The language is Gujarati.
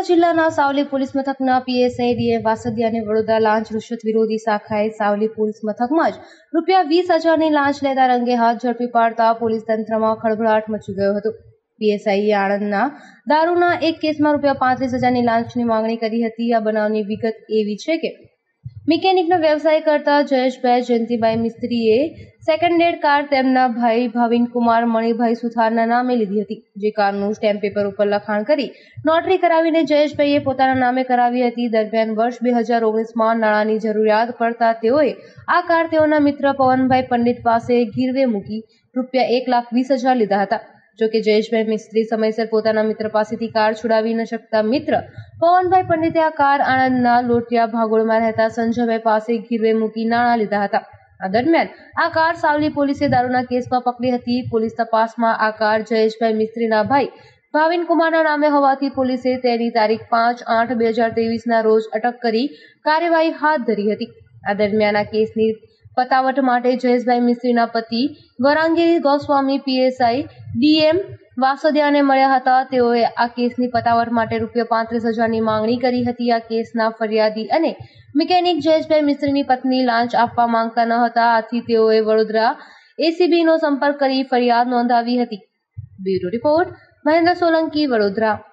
જિલ્લાના સાવલી પોલીસ મથકના પીએસઆઈ ડીએ વાસદિયાને વડોદરા લાંચ રૂશ્વત વિરોધી શાખાએ સાવલી પોલીસ મથકમાં જ ₹20,000ની લાંચ લેતા રંગે હાથ ઝડપી પાડતા પોલીસ તંત્રમાં ખળભળાટ મચી ગયો હતો। પીએસઆઈએ આણંદના દારૂના એક કેસમાં ₹35,000ની લાંચની માંગણી કરી હતી। આ બનાવની વિગત એવી છે કે મિકેનિકનો વ્યવસાય કરતા જયેશભાઈ જયંતિભાઈ મિસ્ત્રીએ સેકન્ડ હેન્ડ કાર તેમના ભાઈ ભાવિનકુમાર મણિભાઈ સુથારના નામે લીધી હતી, જે કારનું સ્ટેમ્પ પેપર ઉપર લખાણ કરી નોટરી કરાવીને જયેશભાઈએ પોતાના નામે કરાવી હતી। દરમિયાન વર્ષ 2019માં નાણાંની જરૂરિયાત પડતા તેઓએ આ કાર તેઓના મિત્ર પવનભાઈ પંડિત પાસે ગીરવે મૂકી ₹1,20,000 લીધા હતા। જોકે જયેશભાઈ મિસ્ત્રી સમયસર પોતાના મિત્ર પાસેથી કાર છોડાવી ન શકતા મિત્ર પવનભાઈ પંડિતે આ કાર આણંદના લોટિયા ભાગોળમાં રહેતા સંજયભાઈ પાસે ગીરવે મૂકી નાણાં લીધા હતા। આ દરમિયાન આ કાર સાવલી પોલીસે દારૂના કેસમાં પકડી હતી। પોલીસ તપાસમાં આ કાર જયેશભાઈ મિસ્ત્રીના ભાઈ ભાવિનકુમારના નામે હોવાથી પોલીસે તેની તારીખ 5/8/2023ના રોજ અટક કરી કાર્યવાહી હાથ ધરી હતી। આ દરમિયાન આ કેસની પતાવટ માટે જયેશભાઈ મિસ્ત્રીના પતિ વરાંગીરી ગોસ્વામી પીએસઆઈ ડીએમ વાસદિયાને મળ્યા હતા। તેઓએ આ કેસની પતાવટ માટે ₹35,000ની માંગણી કરી હતી। આ કેસના ફરિયાદી અને મિકેનિક જયેશભાઈ મિસ્ત્રીની પત્ની લાંચ આપવા માંગતા ન હતા, આથી તેઓએ વડોદરા એસીબીનો સંપર્ક કરી ફરિયાદ નોંધાવી હતી। Bureau report Mahendra Solanki, Vadodara.